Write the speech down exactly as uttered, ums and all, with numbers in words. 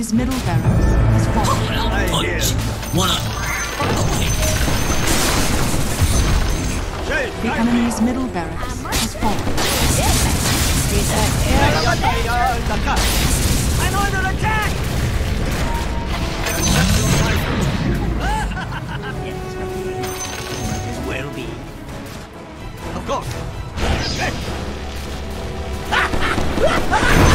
enemy's middle barracks has fallen. Punch. One up. The enemy's middle barracks has fallen. I'm under attack! Will be. Of course.